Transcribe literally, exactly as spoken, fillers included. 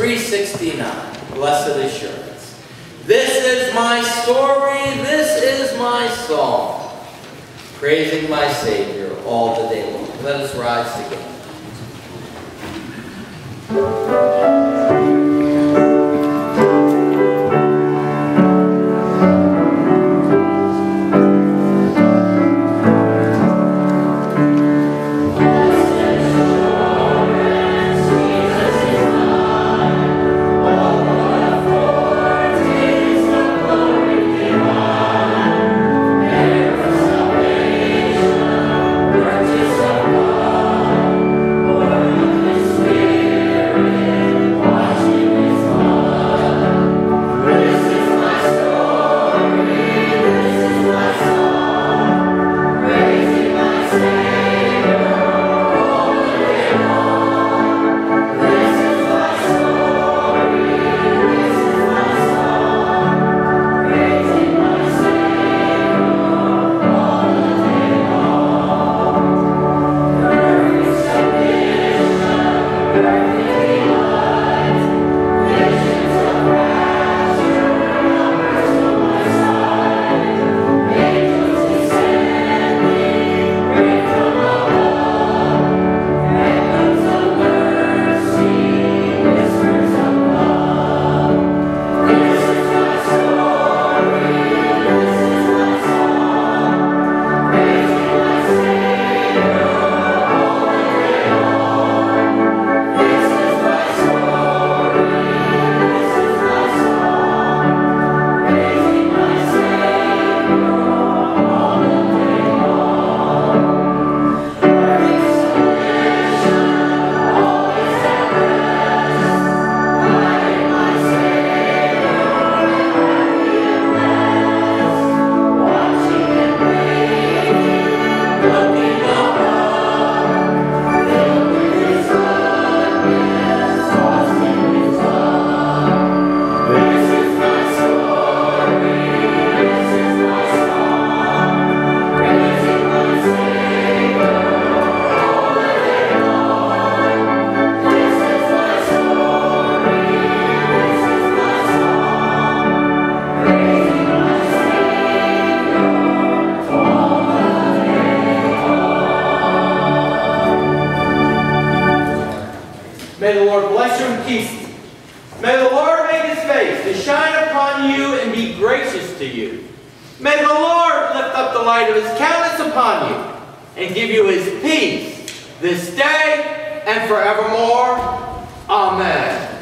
three sixty-nine, Blessed Assurance. This is my story, this is my song, praising my Savior all the day long. Let us rise together. May the Lord bless you and keep you. May the Lord make his face to shine upon you and be gracious to you. May the Lord lift up the light of his countenance upon you and give you his peace this day and forevermore. Amen.